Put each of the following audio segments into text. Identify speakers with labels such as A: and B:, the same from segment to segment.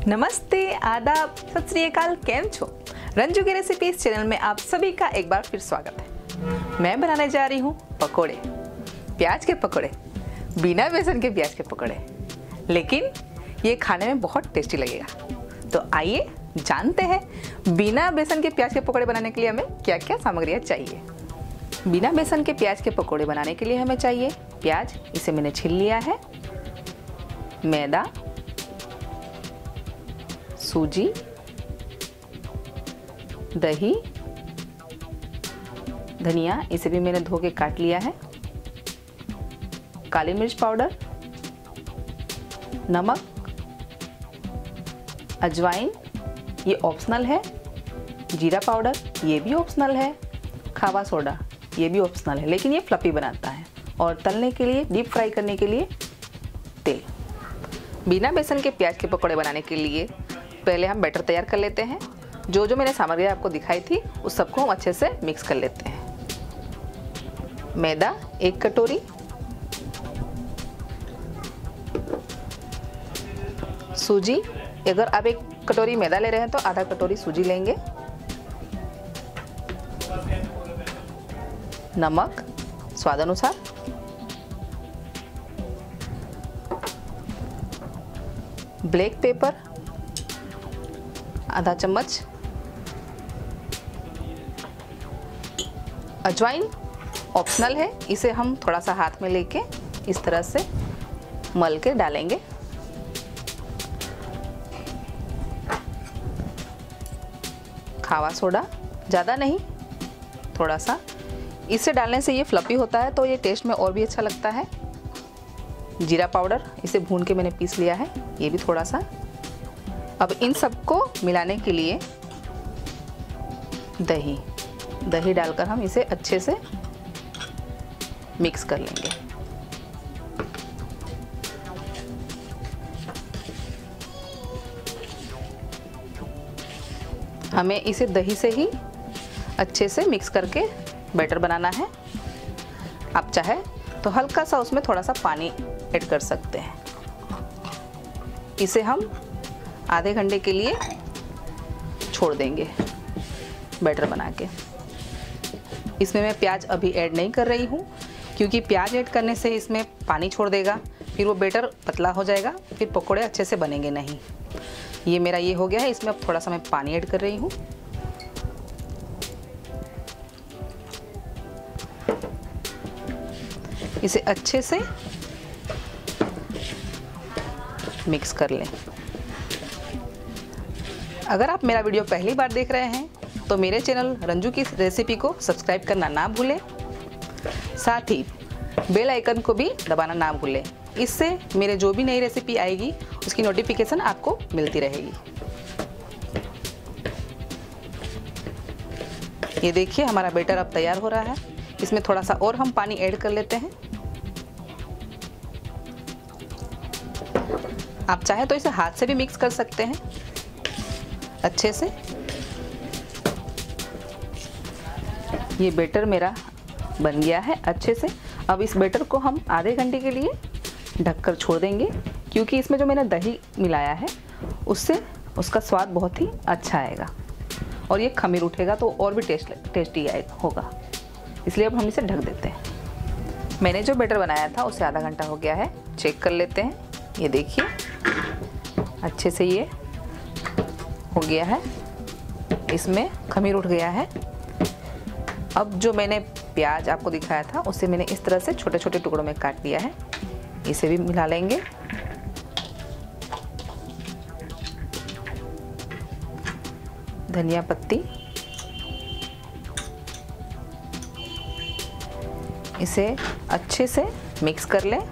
A: नमस्ते, आदाब, सत श्री अकाल, केम छो। रंजू की रेसिपीज चैनल में आप सभी का एक बार फिर स्वागत है। मैं बनाने जा रही हूँ पकोड़े, प्याज के पकोड़े, बिना बेसन के प्याज के पकोड़े, लेकिन ये खाने में बहुत टेस्टी लगेगा। तो आइए जानते हैं बिना बेसन के प्याज के पकोड़े बनाने के लिए हमें क्या क्या सामग्रियाँ चाहिए। बिना बेसन के प्याज के पकोड़े बनाने के लिए हमें चाहिए प्याज, इसे मैंने छील लिया है, मैदा, सूजी, दही, धनिया, इसे भी मैंने धो के काट लिया है, काली मिर्च पाउडर, नमक, अजवाइन, ये ऑप्शनल है, जीरा पाउडर, ये भी ऑप्शनल है, खावा सोडा, ये भी ऑप्शनल है, लेकिन ये फ्लफी बनाता है, और तलने के लिए, डीप फ्राई करने के लिए तेल। बिना बेसन के प्याज के पकौड़े बनाने के लिए पहले हम बैटर तैयार कर लेते हैं। जो जो मैंने सामग्री आपको दिखाई थी उस सबको हम अच्छे से मिक्स कर लेते हैं। मैदा 1 कटोरी, सूजी, अगर आप 1 कटोरी मैदा ले रहे हैं तो आधा कटोरी सूजी लेंगे, नमक स्वाद अनुसार, ब्लैक पेपर आधा चम्मच, अजवाइन ऑप्शनल है, इसे हम थोड़ा सा हाथ में लेके इस तरह से मल के डालेंगे, खावा सोडा ज़्यादा नहीं, थोड़ा सा, इसे डालने से ये फ्लफी होता है तो ये टेस्ट में और भी अच्छा लगता है। जीरा पाउडर, इसे भून के मैंने पीस लिया है, ये भी थोड़ा सा। अब इन सबको मिलाने के लिए दही डालकर हम इसे अच्छे से मिक्स कर लेंगे। हमें इसे दही से ही अच्छे से मिक्स करके बैटर बनाना है। आप चाहे तो हल्का सा उसमें थोड़ा सा पानी ऐड कर सकते हैं। इसे हम आधे घंटे के लिए छोड़ देंगे बैटर बना के। इसमें मैं प्याज अभी ऐड नहीं कर रही हूँ क्योंकि प्याज ऐड करने से इसमें पानी छोड़ देगा, फिर वो बैटर पतला हो जाएगा, फिर पकोड़े अच्छे से बनेंगे नहीं। ये मेरा ये हो गया है, इसमें अब थोड़ा सा मैं पानी ऐड कर रही हूँ। इसे अच्छे से मिक्स कर लें। अगर आप मेरा वीडियो पहली बार देख रहे हैं तो मेरे चैनल रंजू की रेसिपी को सब्सक्राइब करना ना भूलें, साथ ही बेल आइकन को भी दबाना ना भूलें। इससे मेरे जो भी नई रेसिपी आएगी उसकी नोटिफिकेशन आपको मिलती रहेगी। ये देखिए हमारा बैटर अब तैयार हो रहा है। इसमें थोड़ा सा और हम पानी ऐड कर लेते हैं। आप चाहे तो इसे हाथ से भी मिक्स कर सकते हैं अच्छे से। ये बैटर मेरा बन गया है अच्छे से। अब इस बैटर को हम आधे घंटे के लिए ढककर छोड़ देंगे क्योंकि इसमें जो मैंने दही मिलाया है उससे उसका स्वाद बहुत ही अच्छा आएगा और ये खमीर उठेगा तो और भी टेस्टी होगा, इसलिए अब हम इसे ढक देते हैं। मैंने जो बैटर बनाया था उससे आधा घंटा हो गया है, चेक कर लेते हैं। ये देखिए अच्छे से ये हो गया है, इसमें खमीर उठ गया है। अब जो मैंने प्याज आपको दिखाया था उसे मैंने इस तरह से छोटे छोटे टुकड़ों में काट लिया है, इसे भी मिला लेंगे। धनिया पत्ती, इसे अच्छे से मिक्स कर लें।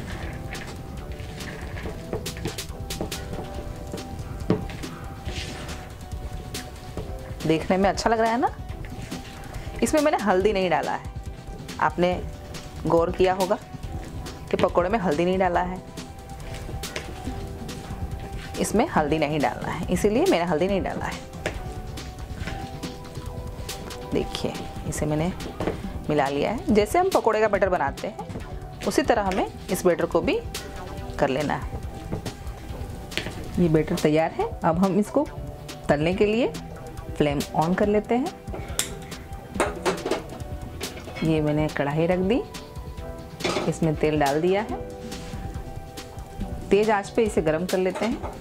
A: देखने में अच्छा लग रहा है ना। इसमें मैंने हल्दी नहीं डाला है, आपने गौर किया होगा कि पकोड़े में हल्दी नहीं डाला है। इसमें हल्दी नहीं डालना है, इसीलिए मैंने हल्दी नहीं डाला है। देखिए इसे मैंने मिला लिया है। जैसे हम पकोड़े का बैटर बनाते हैं उसी तरह हमें इस बैटर को भी कर लेना है। ये बैटर तैयार है। अब हम इसको तलने के लिए फ्लेम ऑन कर लेते हैं। ये मैंने कढ़ाई रख दी, इसमें तेल डाल दिया है। तेज आंच पे इसे गरम कर लेते हैं।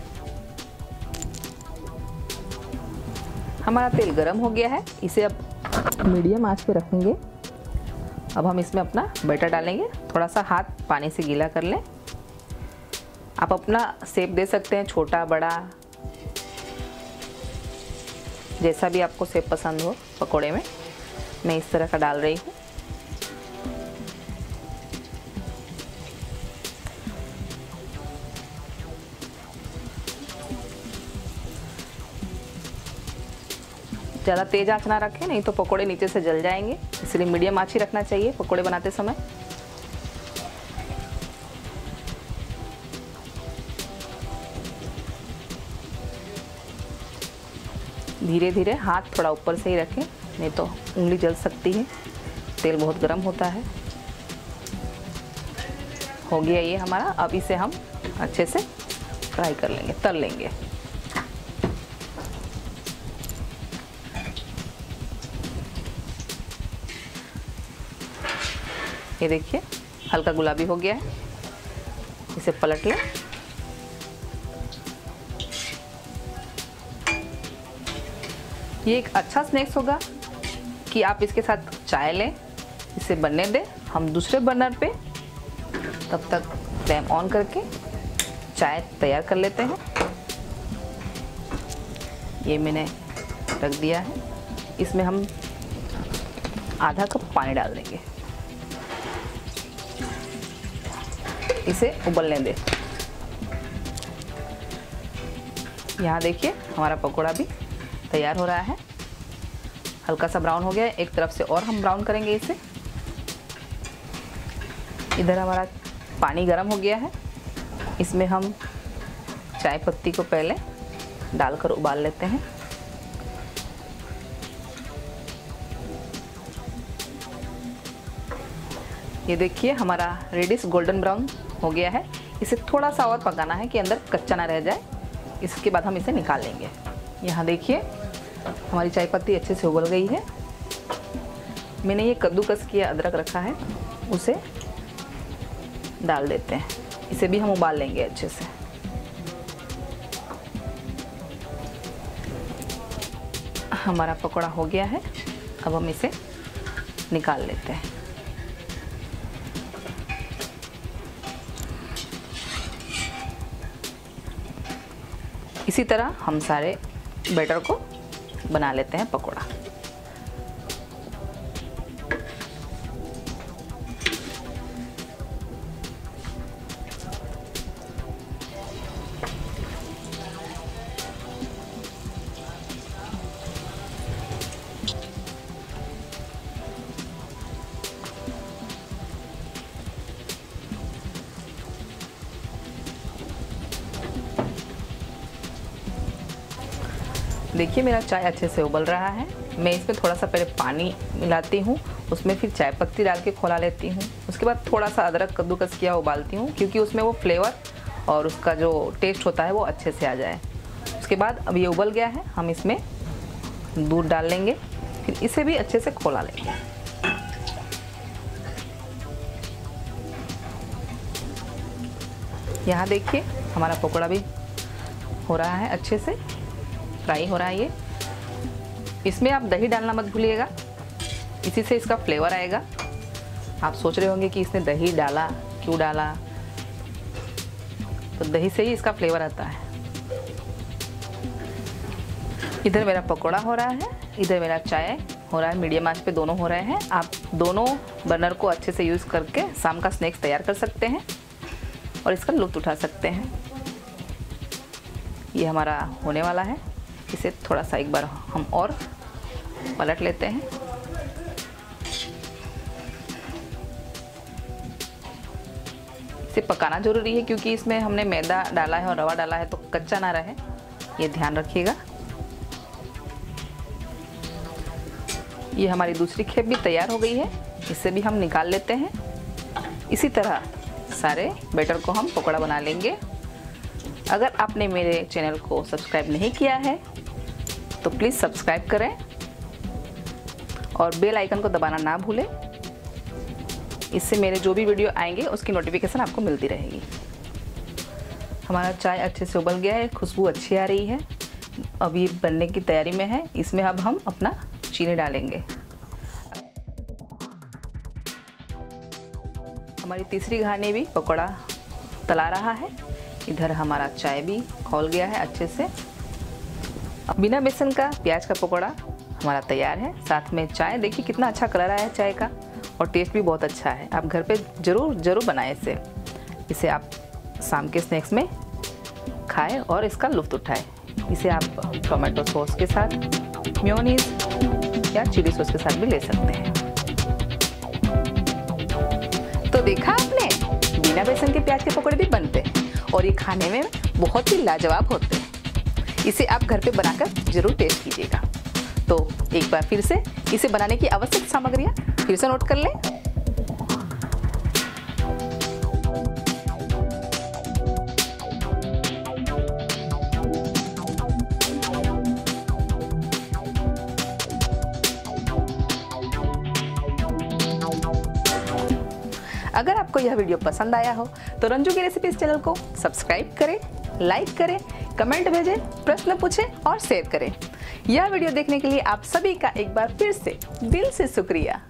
A: हमारा तेल गरम हो गया है, इसे अब मीडियम आंच पे रखेंगे। अब हम इसमें अपना बैटर डालेंगे। थोड़ा सा हाथ पानी से गीला कर लें। आप अपना शेप दे सकते हैं, छोटा बड़ा, जैसा भी आपको शेप पसंद हो पकोड़े में। मैं इस तरह का डाल रही हूँ। ज़्यादा तेज आंच ना रखें, नहीं तो पकोड़े नीचे से जल जाएंगे, इसलिए मीडियम आंच ही रखना चाहिए पकोड़े बनाते समय। धीरे धीरे हाथ थोड़ा ऊपर से ही रखें, नहीं तो उंगली जल सकती है। तेल बहुत गर्म होता है। हो गया ये हमारा। अब इसे हम अच्छे से फ्राई कर लेंगे, तल लेंगे। ये देखिए हल्का गुलाबी हो गया है। इसे पलट लें। ये एक अच्छा स्नैक्स होगा कि आप इसके साथ चाय लें, इसे बनने दें। हम दूसरे बर्नर पे तब तक फ्लेम ऑन करके चाय तैयार कर लेते हैं। ये मैंने रख दिया है। इसमें हम आधा कप पानी डाल देंगे। इसे उबलने दें। यहाँ देखिए हमारा पकोड़ा भी तैयार हो रहा है। हल्का सा ब्राउन हो गया है। एक तरफ से और हम ब्राउन करेंगे इसे। इधर हमारा पानी गर्म हो गया है। इसमें हम चाय पत्ती को पहले डालकर उबाल लेते हैं। ये देखिए हमारा रेडिश गोल्डन ब्राउन हो गया है। इसे थोड़ा सा और पकाना है कि अंदर कच्चा ना रह जाए। इसके बाद हम इसे निकाल लेंगे। यहाँ देखिए हमारी चाय पत्ती अच्छे से उबल गई है। मैंने ये कद्दूकस किया अदरक रखा है, उसे डाल देते हैं। इसे भी हम उबाल लेंगे अच्छे से। हमारा पकौड़ा हो गया है। अब हम इसे निकाल लेते हैं। इसी तरह हम सारे बैटर को बना लेते हैं पकोड़ा। देखिए मेरा चाय अच्छे से उबल रहा है। मैं इसमें थोड़ा सा पहले पानी मिलाती हूँ, उसमें फिर चाय पत्ती डाल के खौला लेती हूँ। उसके बाद थोड़ा सा अदरक कद्दूकस किया उबालती हूँ, क्योंकि उसमें वो फ्लेवर और उसका जो टेस्ट होता है वो अच्छे से आ जाए। उसके बाद अब ये उबल गया है, हम इसमें दूध डाल लेंगे, फिर इसे भी अच्छे से खौला लेंगे। यहाँ देखिए हमारा पकौड़ा भी हो रहा है, अच्छे से फ्राई हो रहा है। ये इसमें आप दही डालना मत भूलिएगा, इसी से इसका फ्लेवर आएगा। आप सोच रहे होंगे कि इसने दही डाला, क्यों डाला? तो दही से ही इसका फ्लेवर आता है। इधर मेरा पकोड़ा हो रहा है, इधर मेरा चाय हो रहा है। मीडियम आंच पे दोनों हो रहे हैं। आप दोनों बर्नर को अच्छे से यूज़ करके शाम का स्नैक्स तैयार कर सकते हैं और इसका लुत्फ़ उठा सकते हैं। ये हमारा होने वाला है। इसे थोड़ा सा एक बार हम और पलट लेते हैं। इसे पकाना ज़रूरी है, क्योंकि इसमें हमने मैदा डाला है और रवा डाला है, तो कच्चा ना रहे, ये ध्यान रखिएगा। ये हमारी दूसरी खेप भी तैयार हो गई है, इसे भी हम निकाल लेते हैं। इसी तरह सारे बैटर को हम पकौड़ा बना लेंगे। अगर आपने मेरे चैनल को सब्सक्राइब नहीं किया है तो प्लीज़ सब्सक्राइब करें और बेल आइकन को दबाना ना भूलें। इससे मेरे जो भी वीडियो आएंगे उसकी नोटिफिकेशन आपको मिलती रहेगी। हमारा चाय अच्छे से उबल गया है, खुशबू अच्छी आ रही है। अब ये बनने की तैयारी में है। इसमें अब हम अपना चीनी डालेंगे। हमारी तीसरी घानी भी पकौड़ा तला रहा है। इधर हमारा चाय भी खौल गया है अच्छे से। बिना बेसन का प्याज का पकौड़ा हमारा तैयार है। साथ में चाय, देखिए कितना अच्छा कलर आया है चाय का और टेस्ट भी बहुत अच्छा है। आप घर पे ज़रूर बनाएं इसे आप शाम के स्नैक्स में खाएं और इसका लुत्फ़ उठाएं। इसे आप टोमेटो सॉस के साथ, मेयोनीज या चिली सॉस के साथ भी ले सकते हैं। तो देखा आपने, बिना बेसन के प्याज के पकौड़े भी बनते हैं और ये खाने में बहुत ही लाजवाब होते हैं। इसे आप घर पे बनाकर ज़रूर टेस्ट कीजिएगा। तो एक बार फिर से इसे बनाने की आवश्यक सामग्रियाँ फिर से नोट कर लें। अगर आपको यह वीडियो पसंद आया हो तो रंजू की रेसिपीज चैनल को सब्सक्राइब करें, लाइक करें, कमेंट भेजें, प्रश्न पूछें और शेयर करें। यह वीडियो देखने के लिए आप सभी का एक बार फिर से दिल से शुक्रिया।